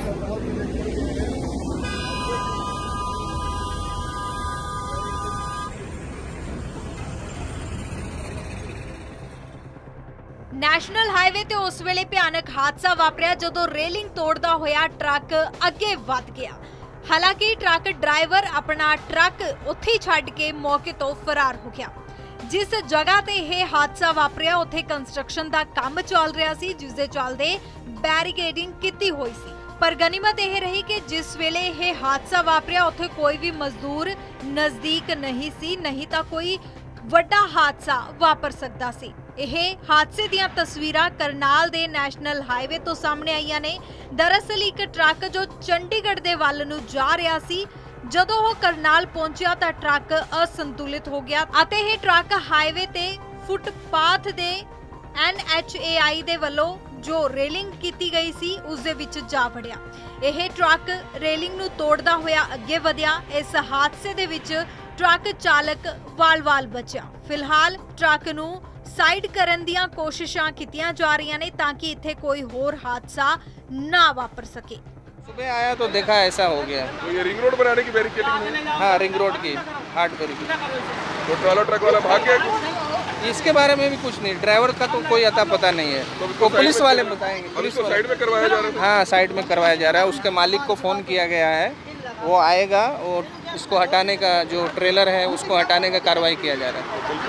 National highway ਤੇ ਉਸ ਵੇਲੇ ਭਿਆਨਕ ਹਾਦਸਾ ਵਾਪਰਿਆ ਜਦੋਂ ਰੇਲਿੰਗ ਤੋੜਦਾ ਹੋਇਆ ਟਰੱਕ ਅੱਗੇ ਵੱਧ ਗਿਆ। ਹਾਲਾਂਕਿ ਟਰੱਕ ਡਰਾਈਵਰ ਆਪਣਾ ਟਰੱਕ ਉੱਥੇ ਹੀ ਛੱਡ ਕੇ ਮੌਕੇ ਤੋਂ ਫਰਾਰ ਹੋ ਗਿਆ। जिस जगह ते यह हादसा वापरिया उत्थे कंस्ट्रक्शन का काम चल रहा सी, जिस दे चलदे बैरीकेडिंग की हुई सी। पर गनीमत यह रही कि जिस वेले यह हादसा वापरिया उत्थे कोई भी मजदूर नजदीक नहीं सी, नहीं तो कोई वड्डा हादसा वापर सकता सी। यह हादसे दीयां तस्वीरां करनाल दे नैशनल हाईवे तो सामने आईयां ने। दरअसल एक ट्रक जो चंडीगढ़ दे वल नूं जा रहा सी, जदों वो करनाल पहुंचा तो ट्रक असंतुलित हो गया अते यह ट्रक हाईवे ते फुटपाथ दे NHAI दे वल्लों जो रेलिंग की गई सी उस दे विच जा वड़िया। यह ट्रक रेलिंग नूं तोड़दा होया अगे वधिया। इस हादसे दे विच ट्रक चालक वाल-वाल बचिया। फिलहाल ट्रक नूं साइड करन दीयां कोशिशां कीतियां जा रहीआं ने ताकि इत्थे कोई होर हादसा ना वापर सके। सुबह आया तो देखा ऐसा हो गया। तो ये रिंग रोड बनाने की बैरिकेडिंग है? हाँ, रिंग रोड की हार्ड बैरिकेडिंग। तो ट्रक वाला भाग गया? इसके बारे में भी कुछ नहीं, ड्राइवर का तो कोई अता पता नहीं है। तो पुलिस वाले बताएंगे। पुलिस को साइड में करवाया जा रहा है? हाँ, साइड में करवाया जा रहा है। उसके मालिक को फ़ोन किया गया है, वो आएगा और उसको हटाने का, जो ट्रेलर है उसको हटाने का कार्रवाई किया जा रहा है।